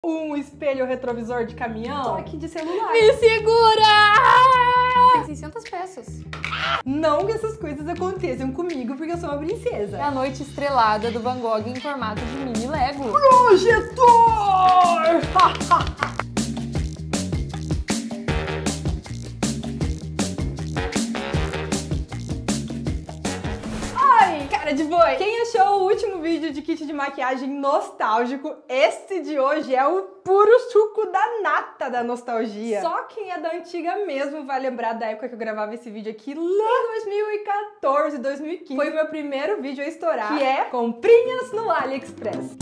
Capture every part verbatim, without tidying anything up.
Um espelho retrovisor de caminhão. Toque de celular. Me segura! Tem seiscentas peças. Não que essas coisas aconteçam comigo, porque eu sou uma princesa. É a noite estrelada do Van Gogh em formato de mini Lego. Projetor! Ai, cara de boi! Quem achou o último vídeo de kit de maquiagem nostálgico, este de hoje é o puro suco da nata da nostalgia. Só quem é da antiga mesmo vai lembrar da época que eu gravava esse vídeo aqui lá em dois mil e quatorze, dois mil e quinze. Foi o meu primeiro vídeo a estourar, que é comprinhas no AliExpress.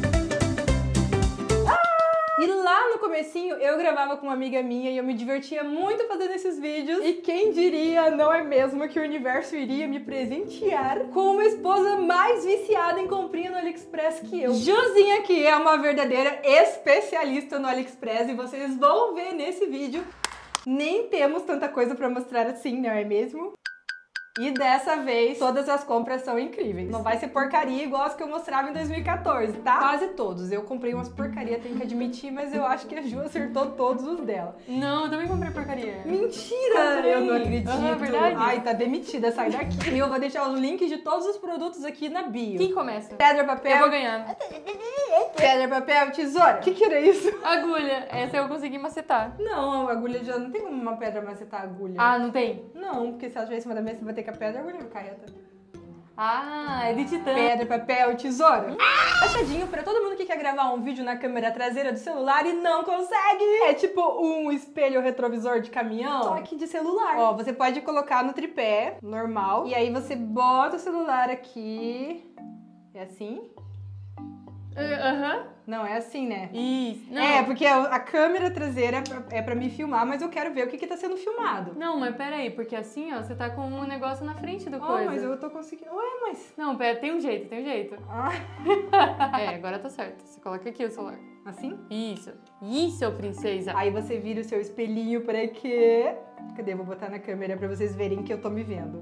E lá no comecinho eu gravava com uma amiga minha e eu me divertia muito fazendo esses vídeos. E quem diria, não é mesmo, que o universo iria me presentear com uma esposa mais viciada em comprinha no AliExpress que eu. Juzinha, que é uma verdadeira especialista no AliExpress, e vocês vão ver nesse vídeo. Nem temos tanta coisa pra mostrar assim, não é mesmo? E dessa vez, todas as compras são incríveis. Não vai ser porcaria igual as que eu mostrava em dois mil e quatorze, tá? Quase todos. Eu comprei umas porcaria, tenho que admitir, mas eu acho que a Ju acertou todos os dela. Não, eu também comprei porcaria. Mentira! Comprei. Eu não acredito. Uhum, é verdade? Ai, tá demitida, sai daqui. E eu vou deixar os links de todos os produtos aqui na bio. Quem começa? Pedra, papel... Eu vou ganhar. Pedra, papel, tesoura. O que que era isso? Agulha. Essa eu consegui macetar. Não, a agulha já... Não tem como uma pedra macetar a agulha. Ah, não tem? Não, porque se ela estiver em cima da mesa, você vai ter que a pedra, a agulha vai cair reta. Ah, é de titã. Pedra, papel, tesoura. Achadinho pra todo mundo que quer gravar um vídeo na câmera traseira do celular e não consegue. É tipo um espelho retrovisor de caminhão, só que de celular. Ó, você pode colocar no tripé, normal, e aí você bota o celular aqui. É assim? Aham. Uh, Não, é assim, né? Isso. Não. É, porque a câmera traseira é pra, é pra me filmar, mas eu quero ver o que que tá sendo filmado. Não, mas peraí, porque assim, ó, você tá com um negócio na frente do Oh, coisa. mas eu tô conseguindo... Ué, mas... Não, pera, tem um jeito, tem um jeito. Ah. É, agora tá certo. Você coloca aqui o celular. Assim? Isso. Isso, princesa. Aí você vira o seu espelhinho pra quê? Cadê? Eu vou botar na câmera pra vocês verem que eu tô me vendo.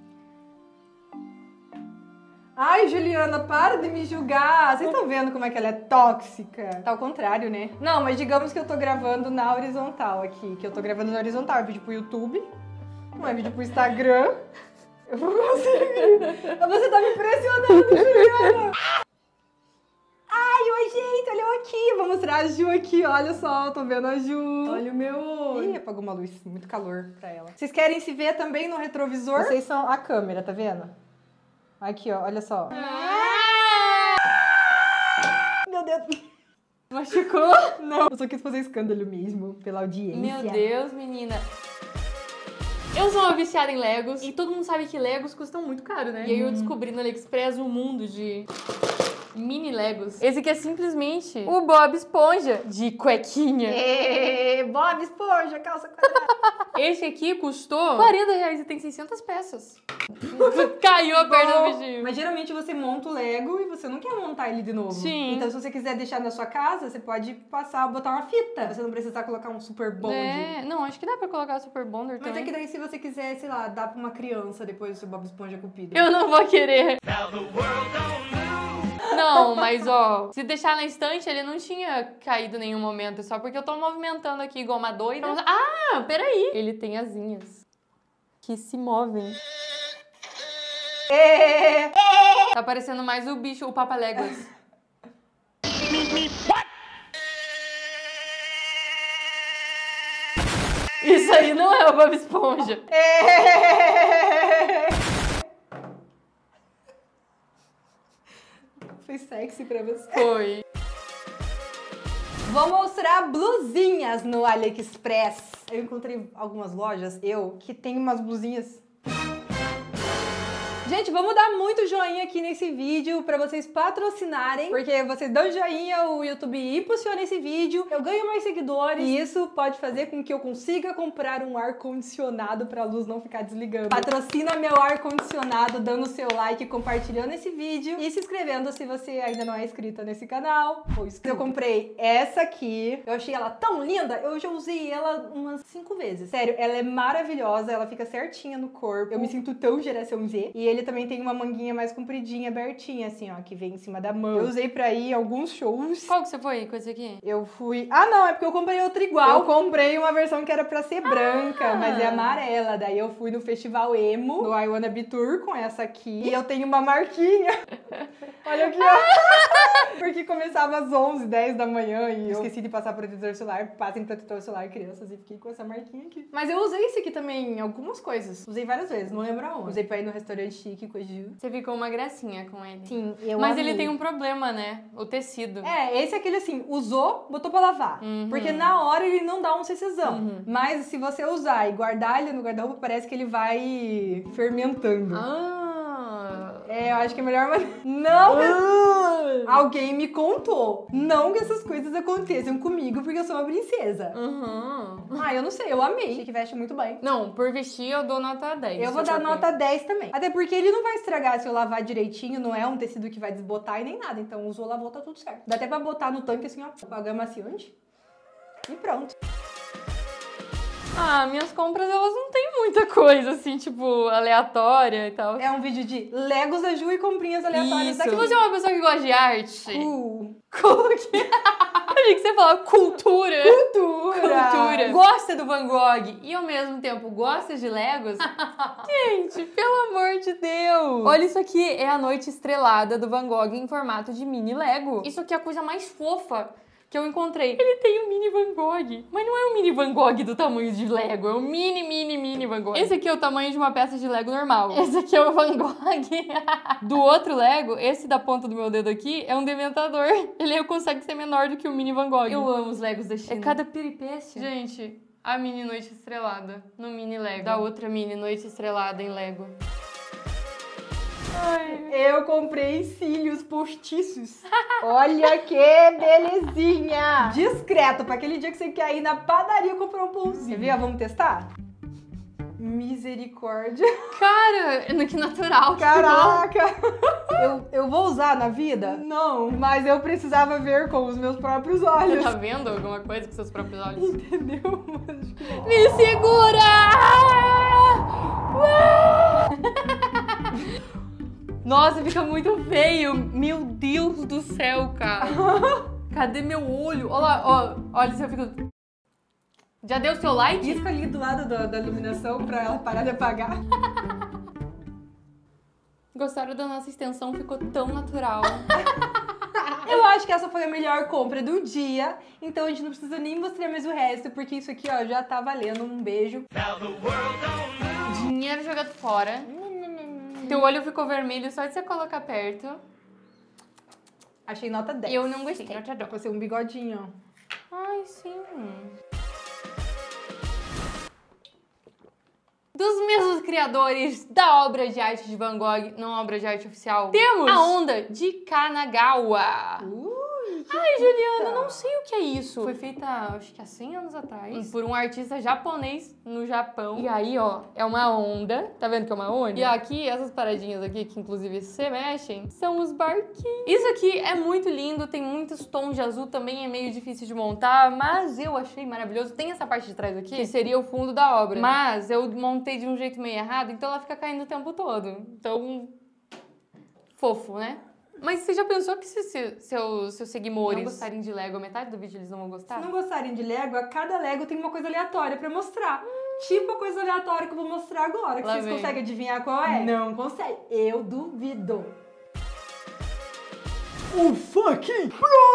Ai, Juliana, para de me julgar. Vocês estão vendo como é que ela é tóxica? Tá ao contrário, né? Não, mas digamos que eu tô gravando na horizontal aqui. Que eu tô gravando na horizontal. É vídeo pro YouTube. Não é vídeo pro Instagram. Eu vou conseguir. Você tá me impressionando, Juliana. Ai, oi, gente. Olha eu aqui. Vou mostrar a Ju aqui. Olha só, tô vendo a Ju. Olha o meu olho. Ih, apagou uma luz. Muito calor pra ela. Vocês querem se ver também no retrovisor? Vocês são a câmera, tá vendo? Aqui, ó, olha só. Meu Deus. Machucou? Não, eu só quis fazer escândalo mesmo, pela audiência. Meu Deus, menina. Eu sou uma viciada em Legos e todo mundo sabe que Legos custam muito caro, né? E aí eu descobri no AliExpress um mundo de mini Legos. Esse aqui é simplesmente o Bob Esponja de cuequinha. Ê, Bob Esponja, calça quadrada. Esse aqui custou quarenta reais e tem seiscentas peças. Caiu a perna do bichinho. Mas geralmente você monta o Lego e você não quer montar ele de novo. Sim. Então se você quiser deixar na sua casa, você pode passar, botar uma fita. Você não precisa colocar um super bond. É, não, acho que dá pra colocar Super Bonder Mas também. é que daí se você quiser, sei lá, dar pra uma criança depois do seu Bob Esponja cupido. Eu não vou querer. Não, mas ó, se deixar na estante, ele não tinha caído em nenhum momento. Só porque eu tô movimentando aqui igual uma doida. Ah, peraí. Ele tem asinhas que se movem. É. Tá parecendo mais o bicho, o Papa Léguas. Isso aí não é o Bob Esponja. É. Foi sexy pra você. Foi. Vou mostrar blusinhas no AliExpress. Eu encontrei algumas lojas, eu, que tem umas blusinhas. Gente, vamos dar muito joinha aqui nesse vídeo pra vocês patrocinarem, porque vocês dão joinha, o YouTube impulsiona esse vídeo, eu ganho mais seguidores e isso pode fazer com que eu consiga comprar um ar-condicionado pra luz não ficar desligando. Patrocina meu ar-condicionado dando seu like, compartilhando esse vídeo e se inscrevendo se você ainda não é inscrita nesse canal ou inscrito. Eu comprei essa aqui, eu achei ela tão linda, eu já usei ela umas cinco vezes. Sério, ela é maravilhosa, ela fica certinha no corpo, eu me sinto tão geração Z e ele também tem uma manguinha mais compridinha, abertinha, assim, ó, que vem em cima da mão. Eu usei pra ir alguns shows. Qual que você foi com esse aqui? Eu fui... Ah, não, é porque eu comprei outra igual. Eu comprei uma versão que era pra ser branca, ah. mas é amarela. Daí eu fui no Festival Emo, no I Wanna Be Tour, com essa aqui. E eu tenho uma marquinha. Olha aqui, ó. Porque começava às onze, dez da manhã e eu esqueci de passar protetor solar. Passem protetor solar, crianças, e fiquei com essa marquinha aqui. Mas eu usei esse aqui também em algumas coisas. Usei várias vezes, não lembro aonde. Usei pra ir no restaurante chique com a Gil. Você ficou uma gracinha com ele. Sim, eu Mas amei. ele tem um problema, né? O tecido. É, esse é aquele assim, usou, botou pra lavar. Uhum. Porque na hora ele não dá um CCzão. Uhum. Mas se você usar e guardar ele no guarda-roupa, parece que ele vai fermentando. Ah! É, eu acho que é melhor... Não! Ah. Alguém me contou. Não que essas coisas aconteçam comigo, porque eu sou uma princesa. Uhum. Ah, eu não sei, eu amei. Achei que veste muito bem. Não, por vestir eu dou nota dez. Eu vou dar nota dez também. Até porque ele não vai estragar se eu lavar direitinho, não é um tecido que vai desbotar e nem nada. Então usou, lavou, tá tudo certo. Dá até pra botar no tanque assim, ó, com a gama amaciante. E pronto. Ah, minhas compras, elas não tem muita coisa, assim, tipo, aleatória e tal. É um vídeo de Legos da Ju e comprinhas aleatórias Isso. daqui. Se você é uma pessoa que gosta de arte... Cool. Cool que... Eu achei que você falava cultura. Cultura. Cultura. Gosta do Van Gogh e, ao mesmo tempo, gosta de Legos? Gente, pelo amor de Deus. Olha, isso aqui é a noite estrelada do Van Gogh em formato de mini Lego. Isso aqui é a coisa mais fofa que eu encontrei. Ele tem um mini Van Gogh, mas não é um mini Van Gogh do tamanho de Lego, é um mini, mini, mini Van Gogh. Esse aqui é o tamanho de uma peça de Lego normal. Esse aqui é o Van Gogh. Do outro Lego, esse da ponta do meu dedo aqui, é um dementador. Ele consegue ser menor do que o mini Van Gogh. Eu amo os Legos da China. É cada peripécia. Gente, a mini noite estrelada no mini Lego. Da outra mini noite estrelada em Lego. Ai, eu comprei cílios postiços. Olha que belezinha. Discreto, pra aquele dia que você quer ir na padaria comprar um pãozinho. Quer ver? Vamos testar? Misericórdia. Cara, que natural. Caraca. eu, eu vou usar na vida? Não. Mas eu precisava ver com os meus próprios olhos. Você tá vendo alguma coisa com seus próprios olhos? Entendeu? Acho que não. Me segura! Nossa, fica muito feio. Meu Deus do céu, cara. Cadê meu olho? Olha lá, ó, olha se eu fico... Já deu seu like? Isca ali do lado da, da iluminação pra ela parar de apagar. Gostaram da nossa extensão? Ficou tão natural. Eu acho que essa foi a melhor compra do dia. Então a gente não precisa nem mostrar mais o resto, porque isso aqui, ó, já tá valendo. Um beijo. Dinheiro jogado fora. Teu olho ficou vermelho só de você colocar perto. Achei nota dez. Eu não gostei. Sim, nota dez. Vai ser um bigodinho, ó. Ai, sim. Dos mesmos criadores da obra de arte de Van Gogh, não obra de arte oficial, temos a onda de Kanagawa. Ui, Ai, Juliana, não sei o que é isso. Foi feita, acho que há cem anos atrás, por um artista japonês no Japão. E aí, ó, é uma onda. Tá vendo que é uma onda? E aqui, essas paradinhas aqui, que inclusive se mexem, são os barquinhos. Isso aqui é muito lindo, tem muitos tons de azul, também é meio difícil de montar, mas eu achei maravilhoso. Tem essa parte de trás aqui, que seria o fundo da obra. Mas eu montei de um jeito meio errado, então ela fica caindo o tempo todo. Então, fofo, né? Mas você já pensou que se, se seus, seus seguidores não gostarem de Lego, metade do vídeo eles não vão gostar? Se não gostarem de Lego, a cada Lego tem uma coisa aleatória pra mostrar. Hum. Tipo a coisa aleatória que eu vou mostrar agora. Que Lá vocês vem. conseguem adivinhar qual é? Não consegue. Eu duvido. O fucking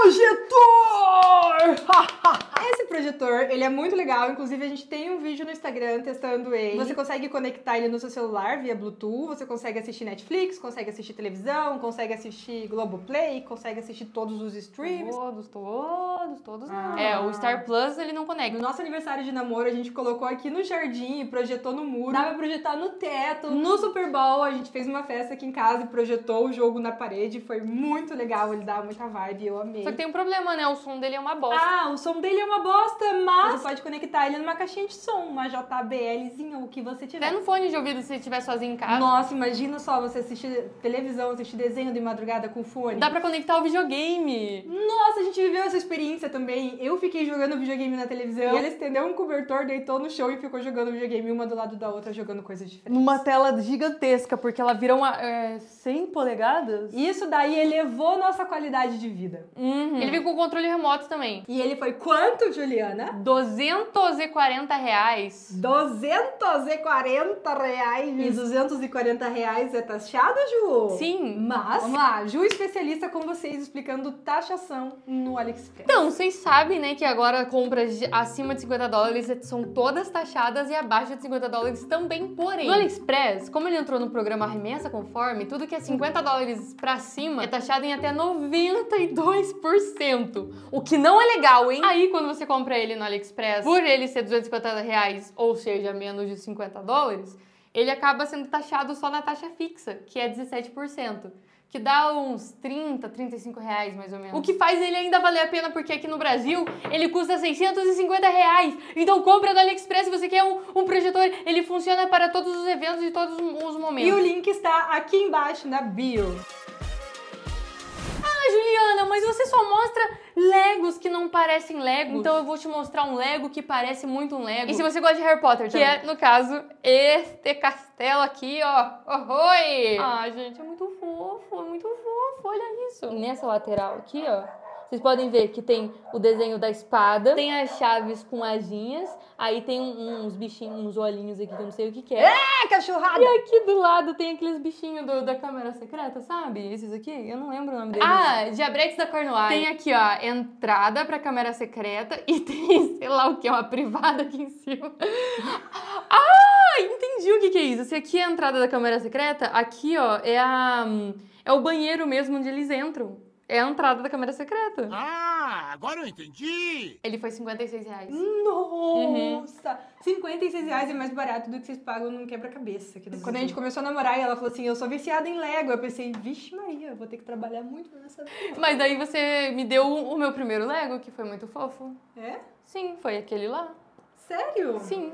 projetor! Esse projetor, ele é muito legal. Inclusive, a gente tem um vídeo no Instagram testando ele. Você consegue conectar ele no seu celular via Bluetooth. Você consegue assistir Netflix, consegue assistir televisão, consegue assistir Globoplay, consegue assistir todos os streams. Todos, todos, todos. Ah. É, o Star Plus ele não conecta. No nosso aniversário de namoro, a gente colocou aqui no jardim e projetou no muro. Dá pra projetar no teto. No Super Bowl, a gente fez uma festa aqui em casa e projetou o jogo na parede. Foi muito legal, ele dá muita vibe, eu amei. Só que tem um problema, né? O som dele é uma bosta. Ah, o som dele é uma bosta. resposta, mas você pode conectar ele numa caixinha de som, uma JBLzinha, o que você tiver. Até no fone de ouvido se você estiver sozinho em casa. Nossa, imagina só você assistir televisão, assistir desenho de madrugada com fone. Dá pra conectar o videogame. Nossa, a gente viveu essa experiência também. Eu fiquei jogando videogame na televisão, e ela estendeu um cobertor, deitou no chão e ficou jogando videogame uma do lado da outra, jogando coisas diferentes. Numa tela gigantesca, porque ela vira uma é, cem polegadas. Isso daí elevou nossa qualidade de vida. Uhum. Ele vem com controle remoto também. E ele foi quanto, Juliana? duzentos e quarenta reais. duzentos e quarenta reais. E duzentos e quarenta reais é taxado, Ju? Sim. Mas, vamos lá, Ju especialista com vocês explicando taxação no AliExpress. Então, vocês sabem, né, que agora compras de acima de cinquenta dólares são todas taxadas e abaixo de cinquenta dólares também, porém. No AliExpress, como ele entrou no programa Remessa Conforme, tudo que é cinquenta dólares pra cima é taxado em até noventa e dois por cento. O que não é legal, hein? Aí, quando você compra ele no AliExpress, por ele ser duzentos e cinquenta reais, ou seja, menos de cinquenta dólares, ele acaba sendo taxado só na taxa fixa, que é dezessete por cento. Que dá uns trinta, trinta e cinco reais, mais ou menos. O que faz ele ainda valer a pena, porque aqui no Brasil, ele custa seiscentos e cinquenta reais. Então compra no AliExpress se você quer um, um projetor. Ele funciona para todos os eventos e todos os momentos. E o link está aqui embaixo na bio. Ah, Juliana, mas você só mostra Legos que não parecem Legos. Então eu vou te mostrar um Lego que parece muito um Lego. E se você gosta de Harry Potter também. Que é, no caso, este castelo aqui, ó. Oh, oi! Ah, gente, é muito fofo, é muito fofo, olha isso. E nessa lateral aqui, ó, vocês podem ver que tem o desenho da espada, tem as chaves com asinhas, aí tem uns bichinhos, uns olhinhos aqui que eu não sei o que que é. É, cachorrada! E aqui do lado tem aqueles bichinhos do, da câmera secreta, sabe? Esses aqui, eu não lembro o nome deles. Ah, diabretes da Cornualha. Tem aqui, ó, entrada pra câmera secreta e tem, sei lá o que, uma privada aqui em cima. Ah, entendi o que que é isso. Se aqui é a entrada da câmera secreta, aqui, ó, é a... é o banheiro mesmo onde eles entram. É a entrada da câmera secreta. Ah, agora eu entendi! Ele foi cinquenta e seis reais. Nossa! Uhum. cinquenta e seis reais é mais barato do que vocês pagam num quebra-cabeça. Quando a gente começou a namorar e ela falou assim, eu sou viciada em Lego. Eu pensei, vixe Maria, eu vou ter que trabalhar muito nessa vida. Mas daí você me deu o meu primeiro Lego, que foi muito fofo. É? Sim, foi aquele lá. Sério? Sim.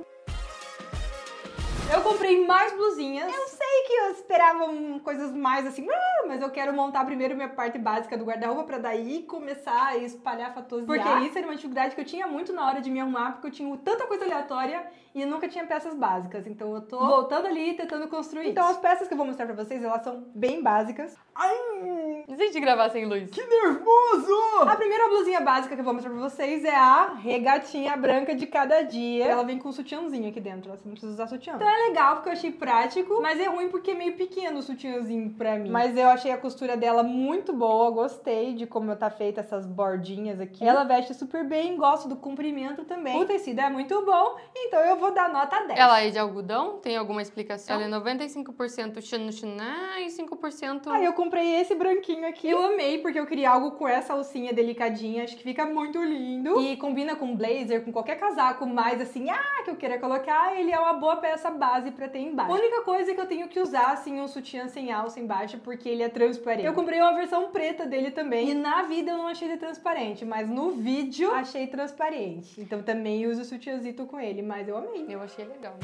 Eu comprei mais blusinhas. Eu sei que eu esperava um, coisas mais assim, ah, mas eu quero montar primeiro minha parte básica do guarda-roupa pra daí começar a espalhar fatosiar. Porque isso era uma dificuldade que eu tinha muito na hora de me arrumar, porque eu tinha tanta coisa aleatória e eu nunca tinha peças básicas. Então eu tô voltando ali e tentando construir. Então as peças que eu vou mostrar pra vocês, elas são bem básicas. Ai! Não sei de gravar sem luz. Que nervoso! A primeira blusinha básica que eu vou mostrar pra vocês é a regatinha branca de cada dia. Ela vem com um sutiãzinho aqui dentro, você não precisa usar sutiã. Então é legal porque eu achei prático, mas é ruim porque é meio pequeno o sutiãzinho pra mim. Mas eu achei a costura dela muito boa, gostei de como tá feita essas bordinhas aqui. Ela veste super bem, gosto do comprimento também. O tecido é muito bom, então eu vou dar nota dez. Ela é de algodão? Tem alguma explicação? Ela é noventa e cinco por cento chanchana e cinco por cento... Ah, eu comprei esse branquinho aqui. Eu amei porque eu queria algo com essa alcinha delicadinha, acho que fica muito lindo. E combina com blazer, com qualquer casaco mais assim, ah, que eu queira colocar, ele é uma boa peça base pra ter embaixo. A única coisa é que eu tenho que usar, assim, um sutiã sem alça embaixo, porque ele é transparente. Eu comprei uma versão preta dele também, e na vida eu não achei ele transparente, mas no vídeo achei transparente. Então também uso o sutiãzito com ele, mas eu amei. Eu achei legal.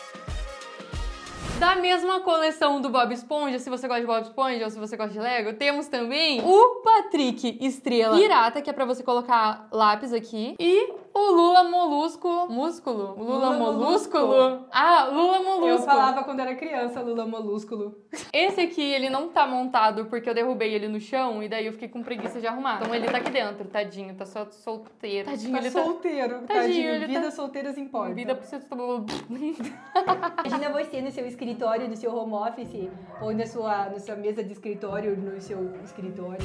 Da mesma coleção do Bob Esponja, se você gosta de Bob Esponja ou se você gosta de Lego, temos também o Patrick Estrela Pirata, que é pra você colocar lápis aqui, e o Lula Molusco... Músculo? Lula, Lula Molúsculo? Molusco. Ah, Lula Molusco. Eu falava quando era criança, Lula Molúsculo. Esse aqui, ele não tá montado porque eu derrubei ele no chão e daí eu fiquei com preguiça de arrumar. Então ele tá aqui dentro, tadinho, tá só solteiro. Tadinho, tá ele solteiro, tá... tadinho. tadinho ele Vidas tá... solteiras importam. Vida precisa... Imagina você no seu escritório, no seu home office, ou na sua, na sua mesa de escritório, no seu escritório.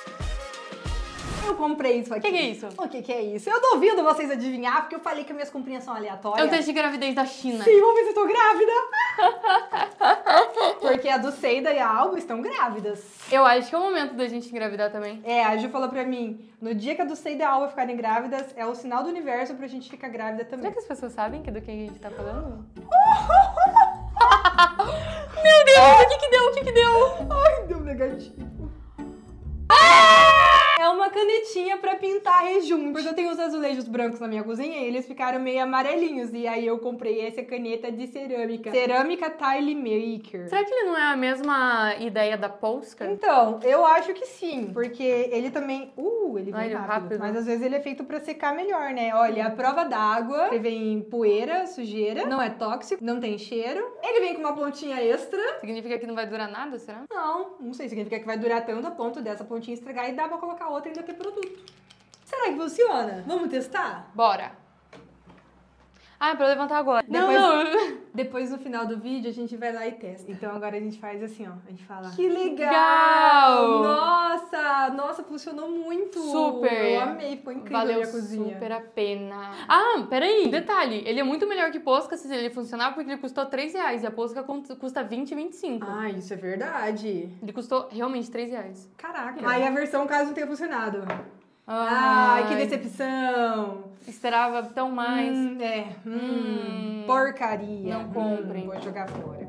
Eu comprei isso aqui. O que, que é isso? O que, que é isso? Eu duvido vocês adivinhar, porque eu falei que minhas comprinhas são aleatórias. É o teste de gravidez da China. Sim, vamos ver se eu tô grávida. Porque a do Seida e a Alba estão grávidas. Eu acho que é o momento da gente engravidar também. É, a Ju falou pra mim, no dia que a do Seida e a Alba ficarem grávidas, é o sinal do universo pra gente ficar grávida também. Será que as pessoas sabem que do que a gente tá falando? Meu Deus, o que que deu? O que que deu? Ai, deu negativo. É uma canetinha pra pintar rejunte. Porque eu tenho os azulejos brancos na minha cozinha e eles ficaram meio amarelinhos. E aí eu comprei essa caneta de cerâmica. Cerâmica Tile Maker. Será que ele não é a mesma ideia da Polska? Então, eu acho que sim. Porque ele também... Uh, ele vem Ai, rápido. rápido. Mas às vezes ele é feito pra secar melhor, né? Olha, a prova d'água. Ele vem poeira, sujeira. Não é tóxico, não tem cheiro. Ele vem com uma pontinha extra. Significa que não vai durar nada, será? Não, não sei. Significa que vai durar tanto a ponto dessa pontinha estragar e dá pra colocar outra e ainda ter produto. Será que funciona? Vamos testar? Bora. Ah, é pra eu levantar agora. Depois, não, não. depois no final do vídeo a gente vai lá e testa. Então agora a gente faz assim, ó. A gente fala. Que legal! Legal! Nossa! Nossa, funcionou muito! Super! Eu amei, ficou incrível Valeu a minha cozinha. super a pena. Ah, peraí, detalhe. Ele é muito melhor que Posca se ele funcionar, porque ele custou três reais. E a Posca custa vinte, vinte e cinco. Ah, isso é verdade. Ele custou realmente três reais. Caraca. É. Aí a versão caso não tenha funcionado. Ai, Ai, que decepção! Esperava tão mais. Hum, é. Hum, Hum, porcaria. não comprem. Hum, vou jogar fora.